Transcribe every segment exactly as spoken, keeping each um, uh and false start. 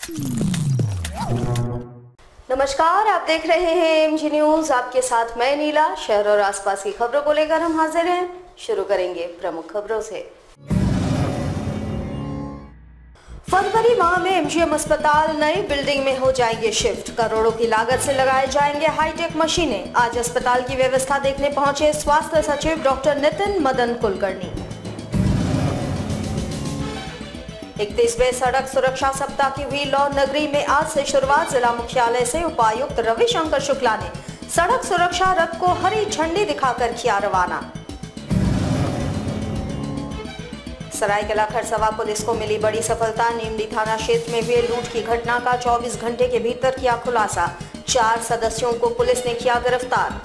नमस्कार, आप देख रहे हैं एएमजी न्यूज। आपके साथ मैं नीला। शहर और आसपास की खबरों को लेकर हम हाजिर हैं। शुरू करेंगे प्रमुख खबरों से। फरवरी माह में एमजीएम अस्पताल नई बिल्डिंग में हो जाएंगे शिफ्ट। करोड़ों की लागत से लगाए जाएंगे हाईटेक मशीनें। आज अस्पताल की व्यवस्था देखने पहुंचे स्वास्थ्य सचिव डॉक्टर नितिन मदन कुलकर्णी। इकतीसवें सड़क सुरक्षा सप्ताह की हुई लौ नगरी में आज से शुरुआत। जिला मुख्यालय से उपायुक्त रविशंकर शुक्ला ने सड़क सुरक्षा रथ को हरी झंडी दिखाकर किया रवाना। सरायकेला खरसवा पुलिस को मिली बड़ी सफलता। नीमडी थाना क्षेत्र में हुए लूट की घटना का चौबीस घंटे के भीतर किया खुलासा। चार सदस्यों को पुलिस ने किया गिरफ्तार।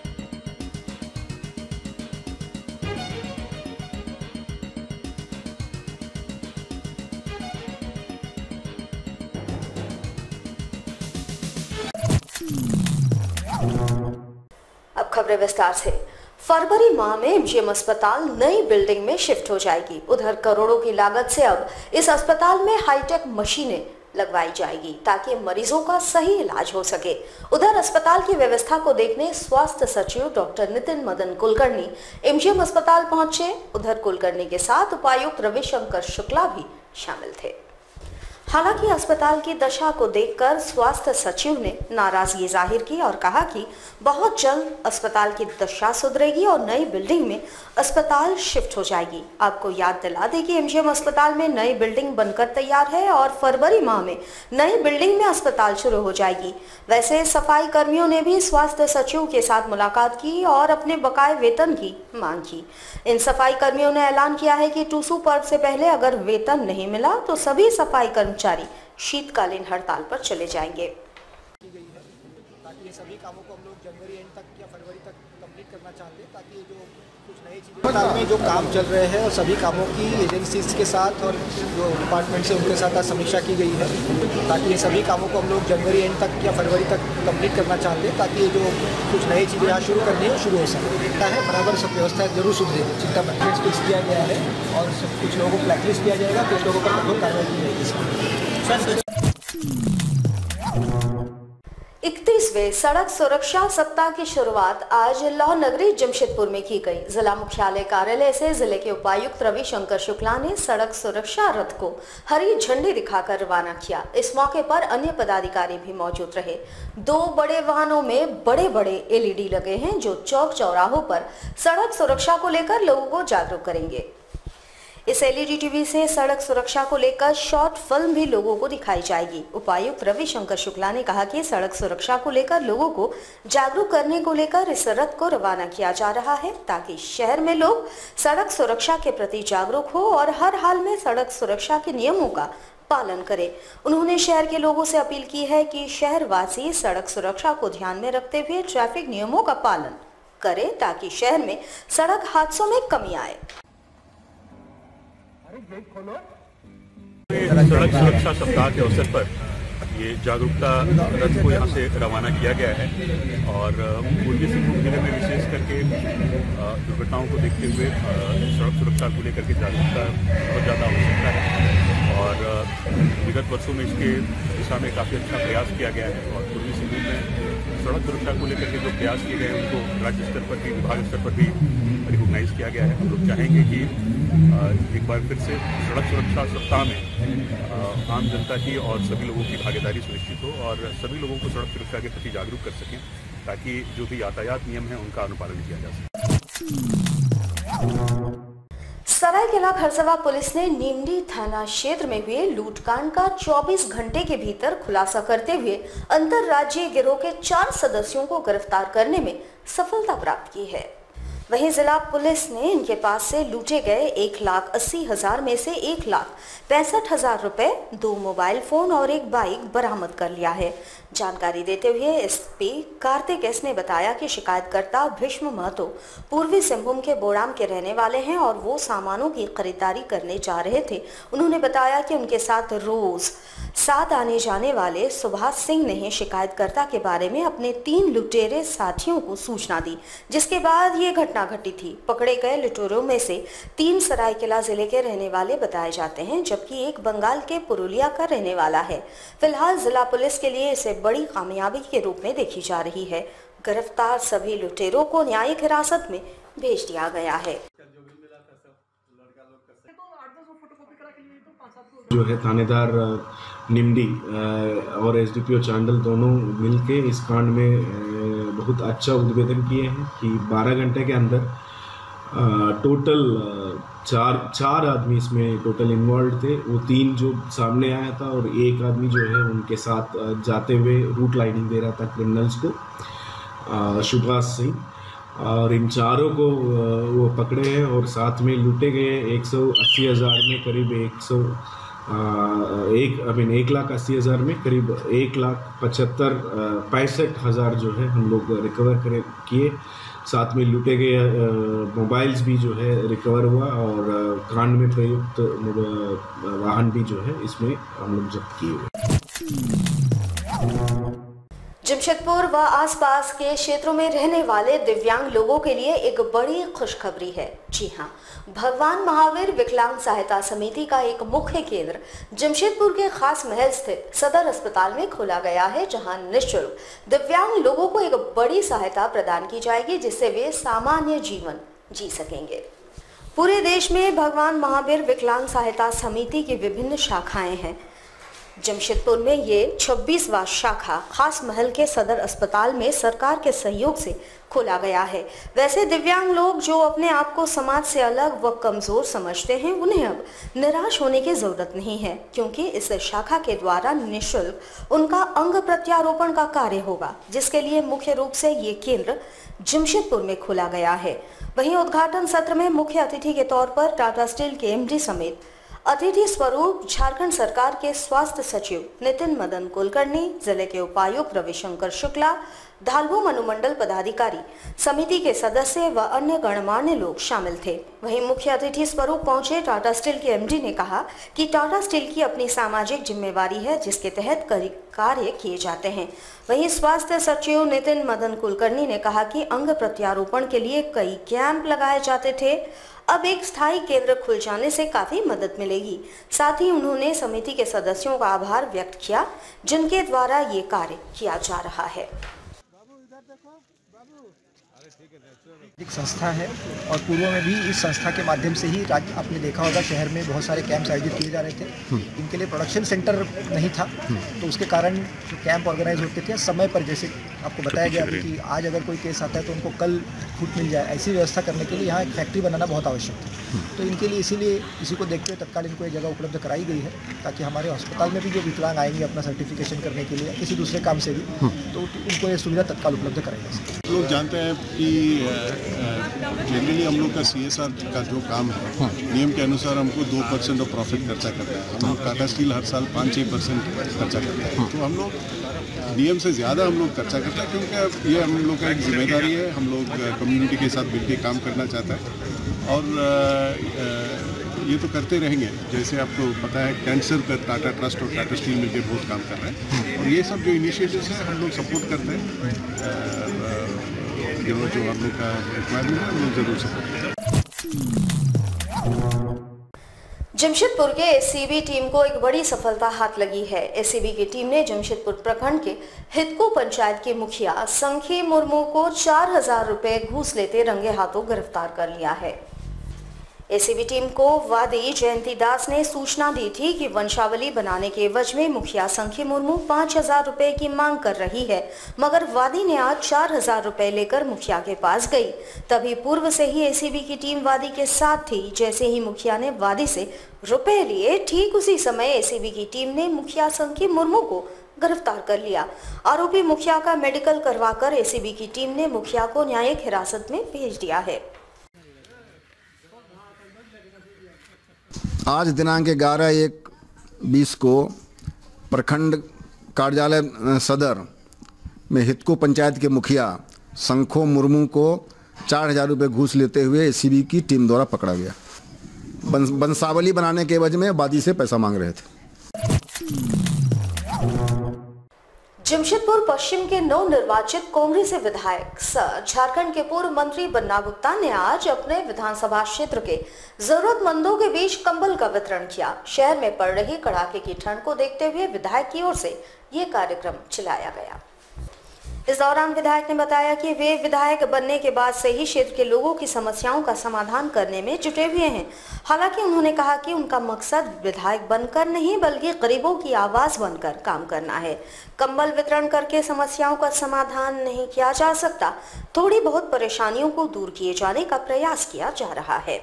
अब खबरें विस्तार से। फरवरी माह में एमजीएम अस्पताल नई बिल्डिंग में शिफ्ट हो जाएगी। उधर करोड़ों की लागत से अब इस अस्पताल में हाईटेक मशीनें लगवाई जाएगी ताकि मरीजों का सही इलाज हो सके। उधर अस्पताल की व्यवस्था को देखने स्वास्थ्य सचिव डॉक्टर नितिन मदन कुलकर्णी एमजीएम अस्पताल पहुंचे। उधर कुलकर्णी के साथ उपायुक्त रविशंकर शुक्ला भी शामिल थे। हालांकि अस्पताल की दशा को देखकर स्वास्थ्य सचिव ने नाराजगी जाहिर की और कहा कि बहुत जल्द अस्पताल की दशा सुधरेगी और नई बिल्डिंग में अस्पताल शिफ्ट हो जाएगी। आपको याद दिला दें कि एमजीएम अस्पताल में नई बिल्डिंग बनकर तैयार है और फरवरी माह में नई बिल्डिंग में अस्पताल शुरू हो जाएगी। वैसे सफाई कर्मियों ने भी स्वास्थ्य सचिव के साथ मुलाकात की और अपने बकाये वेतन की मांग की। इन सफाई कर्मियों ने ऐलान किया है कि टूसू पर्व से पहले अगर वेतन नहीं मिला तो सभी सफाई कर्मचारी शीतकालीन हड़ताल पर चले जाएंगे। ताकि ये सभी कामों को हम लोग जनवरी एंड तक या फरवरी तक कंप्लीट करना चाहते हैं, ताकि ये जो कुछ नई चीज़ें अस्पताल में जो काम चल रहे हैं और सभी कामों की एजेंसीज के साथ और जो डिपार्टमेंट से उनके साथ आज समीक्षा की गई है, ताकि ये सभी कामों को हम लोग जनवरी एंड तक या फरवरी तक कंप्लीट करना चाहते हैं, ताकि ये जो कुछ नई चीज़ें यहाँ शुरू करनी है शुरू हो सके है। बराबर सब व्यवस्था जरूर सुधरेगी। चिंता ब्लैकलिस्ट फिक्स किया गया है और सब कुछ लोगों को ब्लैकलिस्ट किया जाएगा, कुछ लोगों पर कठोर कार्रवाई की जाएगी। इकतीसवें सड़क सुरक्षा सप्ताह की शुरुआत आज लौ नगरी जमशेदपुर में की गई। जिला मुख्यालय कार्यालय से जिले के उपायुक्त रविशंकर शुक्ला ने सड़क सुरक्षा रथ को हरी झंडी दिखाकर रवाना किया। इस मौके पर अन्य पदाधिकारी भी मौजूद रहे। दो बड़े वाहनों में बड़े बड़े एलईडी लगे हैं जो चौक चौराहों पर सड़क सुरक्षा को लेकर लोगों को जागरूक करेंगे। इस एलईडी टीवी से सड़क सुरक्षा को लेकर शॉर्ट फिल्म भी लोगों को दिखाई जाएगी। उपायुक्त रविशंकर शुक्ला ने कहा कि सड़क सुरक्षा को लेकर लोगों को जागरूक करने को लेकर इस रथ को रवाना किया जा रहा है ताकि शहर में लोग सड़क सुरक्षा के प्रति जागरूक हो और हर हाल में सड़क सुरक्षा के नियमों का पालन करें। उन्होंने शहर के लोगों से अपील की है कि शहरवासी सड़क सुरक्षा को ध्यान में रखते हुए ट्रैफिक नियमों का पालन करें ताकि शहर में सड़क हादसों में कमी आए। सड़क सुरक्षा सप्ताह के अवसर पर ये जागरूकता रथ को यहाँ से रवाना किया गया है और पूर्वी सिंहभूम जिले में विशेष करके दुर्घटनाओं को देखते हुए सड़क सुरक्षा को लेकर के जागरूकता बहुत ज़्यादा आवश्यकता है और विगत वर्षों में इसके दिशा में काफ़ी अच्छा प्रयास किया गया है और पूर्वी सिंहभूम में सड़क सुरक्षा को लेकर के जो प्रयास किए गए हैं उनको राज्य स्तर पर भी विभाग स्तर पर भी रिकॉग्नाइज किया गया है। हम लोग चाहेंगे कि एक बार फिर से सड़क सुरक्षा सप्ताह में आम जनता की और सभी लोगों की भागीदारी सुनिश्चित हो और सभी लोगों को सड़क सुरक्षा के प्रति जागरूक कर सकें ताकि जो भी यातायात नियम है उनका अनुपालन किया जा सके। सरायकेला खरसवा पुलिस ने नीमडी थाना क्षेत्र में हुए लूटकांड का चौबीस घंटे के भीतर खुलासा करते हुए अंतर्राज्यीय गिरोह के चार सदस्यों को गिरफ्तार करने में सफलता प्राप्त की है। वहीं जिला पुलिस ने इनके पास से लूटे गए एक लाख अस्सी हजार में से एक लाख पैंसठ हजार रुपए, दो मोबाइल फोन और एक बाइक बरामद कर लिया है। जानकारी देते हुए एसपी कार्तिक एस ने बताया कि शिकायतकर्ता भीष्म महतो पूर्वी सिंहभूम के बोड़ाम के रहने वाले हैं और वो सामानों की खरीदारी करने जा रहे थे। उन्होंने बताया कि उनके साथ रोज साथ आने जाने वाले सुभाष सिंह ने शिकायतकर्ता के बारे में अपने तीन लुटेरे साथियों को सूचना दी, जिसके बाद ये घटना घटी थी। पकड़े गए लुटेरों में से तीन सरायकेला जिले के रहने वाले बताए जाते हैं, जबकि एक बंगाल के पुरुलिया का रहने वाला है। फिलहाल जिला पुलिस के लिए इसे बड़ी कामयाबी के रूप में देखी जा रही है। गिरफ्तार सभी लुटेरों को न्यायिक हिरासत में भेज दिया गया है। जो है थानेदार निम्डी और एसडीपीओ चांडल दोनों मिलके इस कांड में बहुत अच्छा उद्भेदन किए हैं कि बारह घंटे के अंदर टोटल चार चार आदमी इसमें टोटल इन्वॉल्व थे। वो तीन जो सामने आया था और एक आदमी जो है उनके साथ जाते हुए रूट लाइनिंग दे रहा था क्रिमिनल्स को, सुभाष सिंह। और इन चारों को वो पकड़े हैं और साथ में लूटे गए एक सौ अस्सी हज़ार में करीब एक सौ एक आई मीन एक लाख अस्सी हज़ार में करीब एक लाख पचहत्तर पैंसठ हज़ार जो है हम लोग रिकवर करे किए। साथ में लूटे गए मोबाइल्स भी जो है रिकवर हुआ और कांड में प्रयुक्त वाहन भी जो है इसमें हम लोग जब्त किए हुए। जमशेदपुर व आसपास के क्षेत्रों में रहने वाले दिव्यांग लोगों के लिए एक बड़ी खुशखबरी है। जी हां, भगवान महावीर विकलांग सहायता समिति का एक मुख्य केंद्र जमशेदपुर के खास महल स्थित सदर अस्पताल में खोला गया है, जहां निःशुल्क दिव्यांग लोगों को एक बड़ी सहायता प्रदान की जाएगी, जिससे वे सामान्य जीवन जी सकेंगे। पूरे देश में भगवान महावीर विकलांग सहायता समिति की विभिन्न शाखाएं हैं। जमशेदपुर में ये छब्बीसवां शाखा खास महल के सदर अस्पताल में सरकार के सहयोग से खोला गया है। वैसे दिव्यांग लोग जो अपने आप को समाज से अलग व कमजोर समझते हैं, उन्हें अब निराश होने की जरूरत नहीं है, क्योंकि इस शाखा के द्वारा निःशुल्क उनका अंग प्रत्यारोपण का कार्य होगा, जिसके लिए मुख्य रूप से ये केंद्र जमशेदपुर में खोला गया है। वहीं उद्घाटन सत्र में मुख्य अतिथि के तौर पर टाटा स्टील के एमडी समेत अतिथि स्वरूप झारखंड सरकार के स्वास्थ्य सचिव नितिन मदन कुलकर्णी, जिले के उपायुक्त रविशंकर शुक्ला, धालबो अनुमंडल पदाधिकारी, समिति के सदस्य व अन्य गणमान्य लोग शामिल थे। वहीं मुख्य अतिथि स्वरूप पहुंचे टाटा स्टील के एमडी ने कहा कि टाटा स्टील की अपनी सामाजिक जिम्मेवारी है, जिसके तहत कार्य किए जाते हैं। वहीं स्वास्थ्य सचिव नितिन मदन कुलकर्णी ने कहा कि अंग प्रत्यारोपण के लिए कई कैंप लगाए जाते थे, अब एक स्थायी केंद्र खुल जाने से काफी मदद मिलेगी। साथ ही उन्होंने समिति के सदस्यों का आभार व्यक्त किया, जिनके द्वारा ये कार्य किया जा रहा है। एक संस्था है और पूर्व में भी इस संस्था के माध्यम से ही राज्य आपने देखा होगा शहर में बहुत सारे कैंप्स आयोजित किए जा रहे थे। इनके लिए प्रोडक्शन सेंटर नहीं था, तो उसके कारण जो कैंप ऑर्गेनाइज होते थे समय पर, जैसे आपको बताया गया कि आज अगर कोई केस आता है तो उनको कल छूट मिल जाए, ऐसी व्यवस्था करने के लिए यहाँ एक फैक्ट्री बनाना बहुत आवश्यक था। तो इनके लिए इसीलिए इसी को देखते हुए तत्काल इनको एक जगह उपलब्ध कराई गई है, ताकि हमारे अस्पताल में भी जो विकलांग आएंगे अपना सर्टिफिकेशन करने के लिए किसी दूसरे काम से भी, तो उनको ये सुविधा तत्काल उपलब्ध कराई जा सकती है। लोग जानते हैं कि जनरली हम लोग का सीएसआर का जो काम है, नियम के अनुसार हमको दो परसेंट ऑफ प्रॉफिट खर्चा करता है। हम लोग टाटा स्टील हर साल पाँच छः परसेंट खर्चा करता है, तो हम लोग नियम से ज़्यादा हम लोग खर्चा करते हैं, क्योंकि ये हम लोग का एक जिम्मेदारी है। हम लोग कम्युनिटी के साथ मिलकर काम करना चाहता है और ये तो करते रहेंगे। जैसे आपको पता है कैंसर पर टाटा ट्रस्ट और टाटा स्टील मिलकर बहुत काम कर रहे हैं, और ये सब जो इनिशिएटिव्स हैं हम लोग सपोर्ट करते हैं। जो जो हम लोग का रिक्वायरमेंट है हम लोग जरूर सपोर्ट करें। जमशेदपुर के एससीबी टीम को एक बड़ी सफलता हाथ लगी है। एससीबी की टीम ने जमशेदपुर प्रखंड के हितको पंचायत के मुखिया संखी मुर्मू को चार हजार रुपए घूस लेते रंगे हाथों गिरफ्तार कर लिया है। एससीबी टीम को वादी जयंती दास ने सूचना दी थी कि वंशावली बनाने के एवज में मुखिया संखी मुर्मू पाँच हजार रुपए की मांग कर रही है, मगर वादी ने आज चार हजार रुपए लेकर मुखिया के पास गई। तभी पूर्व से ही एससीबी की टीम वादी के साथ थी। जैसे ही मुखिया ने वादी से रुपए लिए, ठीक उसी समय एससीबी की टीम ने मुखिया संखी मुर्मू को गिरफ्तार कर लिया। आरोपी मुखिया का मेडिकल करवाकर एससीबी की टीम ने मुखिया को न्यायिक हिरासत में भेज दिया है। आज दिनांक ग्यारह एक बीस को प्रखंड कार्यालय सदर में हितको पंचायत के मुखिया संखो मुर्मू को चार हजार रुपये घूस लेते हुए एससीबी की टीम द्वारा पकड़ा गया। वंशावली बनाने के एवज में वादी से पैसा मांग रहे थे। जमशेदपुर पश्चिम के नवनिर्वाचित कांग्रेसी विधायक सर झारखंड के पूर्व मंत्री बन्ना गुप्ता ने आज अपने विधानसभा क्षेत्र के जरूरतमंदों के बीच कंबल का वितरण किया। शहर में पड़ रही कड़ाके की ठंड को देखते हुए विधायक की ओर से ये कार्यक्रम चलाया गया। इस दौरान विधायक ने बताया कि वे विधायक बनने के बाद से ही क्षेत्र के लोगों की समस्याओं का समाधान करने में जुटे हुए हैं। हालांकि उन्होंने कहा कि उनका मकसद विधायक बनकर नहीं बल्कि गरीबों की आवाज बनकर काम करना है। कंबल वितरण करके समस्याओं का समाधान नहीं किया जा सकता, थोड़ी बहुत परेशानियों को दूर किए जाने का प्रयास किया जा रहा है।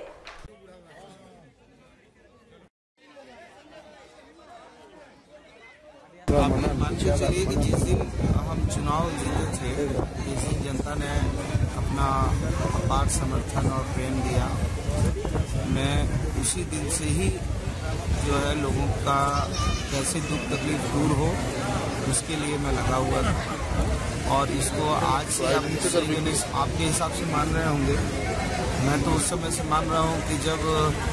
मान के चलिए कि जिस दिन हम चुनाव जीते थे, जिस दिन जनता ने अपना अपार समर्थन और प्रेम दिया, मैं उसी दिन से ही जो है लोगों का कैसे दुख तकलीफ दूर हो उसके लिए मैं लगा हुआ था। और इसको आज से आप आपके हिसाब से मान रहे होंगे, मैं तो उस समय से मान रहा हूँ कि जब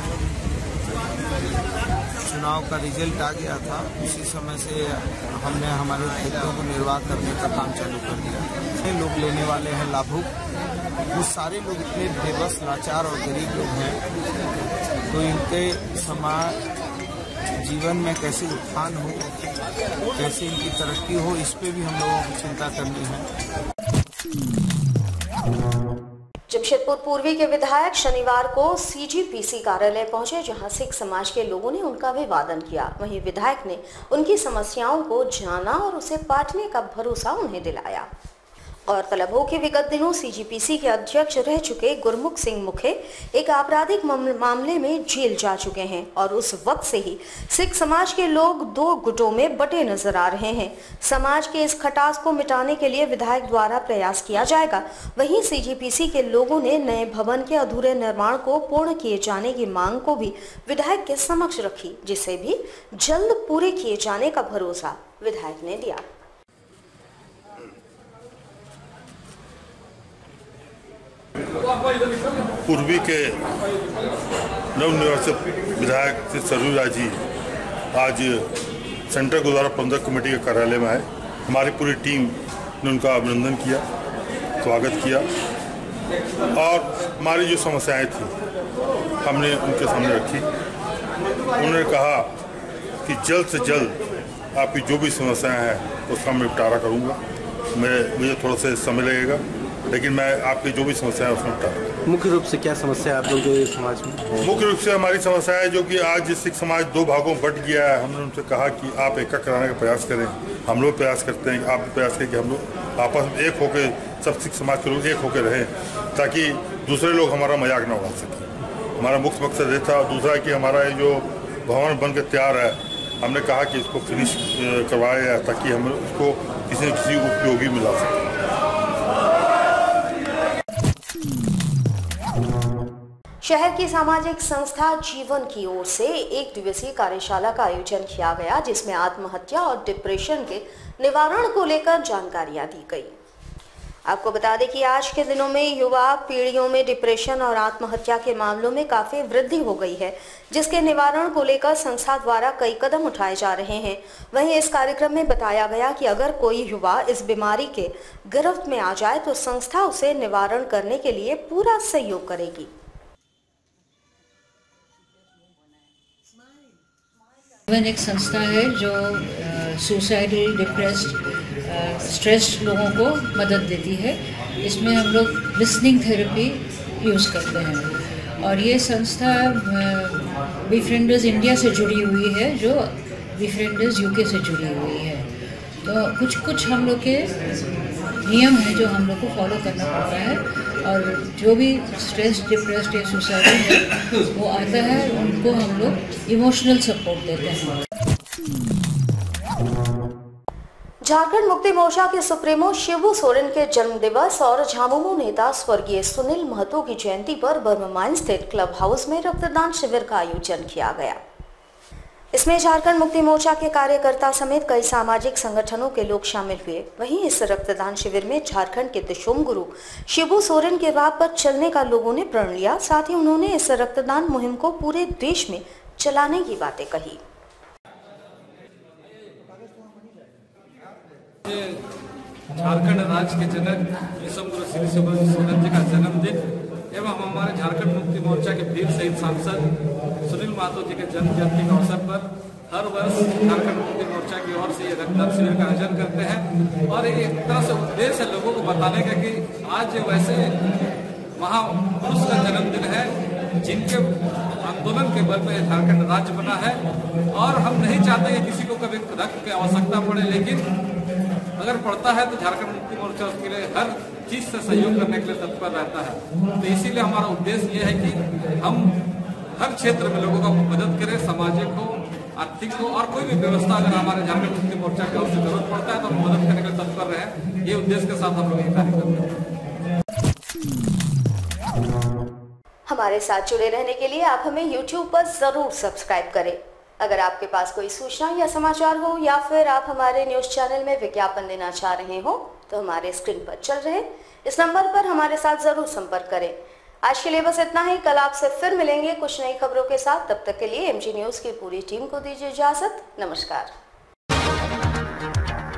चुनाव का रिजल्ट आ गया था, उसी समय से हमने हमारे खेतों को निर्वाह करने का काम चालू कर दिया। इतने लोग लेने वाले हैं लाभुक, वो सारे लोग इतने बेबस, लाचार और गरीब लोग हैं, तो इनके समाज जीवन में कैसे उत्थान हो, कैसे इनकी तरक्की हो, इस पे भी हम लोगों को चिंता करनी है। जमशेदपुर पूर्वी के विधायक शनिवार को सीजीपीसी कार्यालय पहुंचे, जहां सिख समाज के लोगों ने उनका अभिवादन किया। वहीं विधायक ने उनकी समस्याओं को जाना और उसे बांटने का भरोसा उन्हें दिलाया। और तलब हो कि विगत दिनों सीजीपीसी के अध्यक्ष रह चुके गुरमुख सिंह मुखे एक आपराधिक मामले में जेल जा चुके हैं और उस वक्त से ही सिख समाज के लोग दो गुटों में बटे नजर आ रहे हैं। समाज के इस खटास को मिटाने के लिए विधायक द्वारा प्रयास किया जाएगा। वहीं सीजीपीसी के लोगों ने नए भवन के अधूरे निर्माण को पूर्ण किए जाने की मांग को भी विधायक के समक्ष रखी, जिसे भी जल्द पूरे किए जाने का भरोसा विधायक ने दिया। पूर्वी के नवनिर्वाचित विधायक श्री सरयू राय जी आज सेंट्रल गुरुद्वारा प्रबंधक कमेटी के कार्यालय में आए। हमारी पूरी टीम ने उनका अभिनंदन किया, स्वागत किया और हमारी जो समस्याएं थी हमने उनके सामने रखी। उन्होंने कहा कि जल्द से जल्द आपकी जो भी समस्याएं हैं उसका मैं निपटारा करूँगा। मैं मुझे थोड़ा सा समय लगेगा, लेकिन मैं आपकी जो भी समस्या है उसमें बता। मुख्य रूप से क्या समस्या है आप लोगों के समाज में? मुख्य रूप से हमारी समस्या है जो कि आज सिख समाज दो भागों में बट गया है। हमने उनसे कहा कि आप एक कराने का प्रयास करें, हम लोग प्रयास करते हैं, आप भी प्रयास करें कि हम लोग आपस में एक होकर, सब सिख समाज के लोग एक होकर रहें, ताकि दूसरे लोग हमारा मजाक न उड़ा सकें। हमारा मुख्य मकसद ये था। दूसरा कि हमारा ये जो भवन बन के तैयार है, हमने कहा कि इसको फिनिश करवाया जाए ताकि हम उसको किसी न किसी उपयोगी मिला सकें। शहर की सामाजिक संस्था जीवन की ओर से एक दिवसीय कार्यशाला का आयोजन किया गया, जिसमें आत्महत्या और डिप्रेशन के निवारण को लेकर जानकारियां दी गई। आपको बता दें कि आज के दिनों में युवा पीढ़ियों में डिप्रेशन और आत्महत्या के मामलों में काफी वृद्धि हो गई है, जिसके निवारण को लेकर संस्था द्वारा कई कदम उठाए जा रहे हैं। वहीं इस कार्यक्रम में बताया गया कि अगर कोई युवा इस बीमारी के गिरफ्त में आ जाए तो संस्था उसे निवारण करने के लिए पूरा सहयोग करेगी। जीवन एक संस्था है जो सुसाइडल, डिप्रेस्ड, स्ट्रेस्ड लोगों को मदद देती है। इसमें हम लोग लिसनिंग थेरेपी यूज़ करते हैं और ये संस्था बीफ्रेंडर्स इंडिया से जुड़ी हुई है, जो बीफ्रेंडर्स यूके से जुड़ी हुई है। तो कुछ कुछ हम लोग के नियम हैं जो हम लोग को फॉलो करना पड़ता है, और जो भी स्ट्रेस, डिप्रेस्ड या सुसाइडल है वो आता है, उनको हम लोग इमोशनल सपोर्ट देते हैं। झारखंड मुक्ति मोर्चा के सुप्रीमो शिबू सोरेन के जन्म दिवस और झामुमो नेता स्वर्गीय सुनील महतो की जयंती पर बर्मा स्थित क्लब हाउस में रक्तदान शिविर का आयोजन किया गया। इसमें झारखंड मुक्ति मोर्चा के कार्यकर्ता समेत कई सामाजिक संगठनों के लोग शामिल हुए। वहीं इस रक्तदान शिविर में झारखंड के दिशोम गुरु शिबू सोरेन के राह पर चलने का लोगों ने प्रण लिया। साथ ही उन्होंने इस रक्तदान मुहिम को पूरे देश में चलाने की बातें कही। आज झारखंड राज्य के जनक विश्वगुरु श्री सोलन जी का जन्मदिन एवं हमारे झारखंड मुक्ति मोर्चा के वीर शहीद सांसद सुनील महतो जी के जन्म जयंती के अवसर पर हर वर्ष झारखंड मुक्ति मोर्चा की ओर से ये रक्तदान शिविर का आयोजन करते हैं और एक तरह से उद्देश्य है लोगों को बताने का कि आज वैसे महापुरुष का जन्मदिन है जिनके आंदोलन के बल पर झारखंड राज्य बना है और हम नहीं चाहते कि किसी को कभी रक्त की आवश्यकता पड़े, लेकिन अगर पड़ता है तो झारखंड मुक्ति मोर्चा उसके लिए हर चीज से सहयोग करने के लिए तत्पर रहता है। तो इसीलिए हमारा उद्देश्य ये है कि हम हर क्षेत्र में लोगों का मदद करें, सामाजिक हो, आर्थिक हो और कोई भी व्यवस्था अगर हमारे झारखंड मुक्ति मोर्चा की ओर से जरूरत पड़ता है तो हम मदद करने के लिए तत्पर रहे। ये उद्देश्य के साथ हम लोग ये कार्य करते हैं। हमारे साथ जुड़े रहने के लिए आप हमें यूट्यूब पर जरूर सब्सक्राइब करें। अगर आपके पास कोई सूचना या समाचार हो या फिर आप हमारे न्यूज चैनल में विज्ञापन देना चाह रहे हो तो हमारे स्क्रीन पर चल रहे इस नंबर पर हमारे साथ जरूर संपर्क करें। आज के लिए बस इतना ही। कल आपसे फिर मिलेंगे कुछ नई खबरों के साथ। तब तक के लिए एमजी न्यूज की पूरी टीम को दीजिए इजाजत। नमस्कार।